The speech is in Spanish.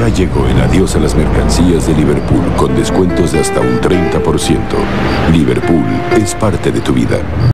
Ya llegó el adiós a las mercancías de Liverpool con descuentos de hasta un 30%. Liverpool es parte de tu vida.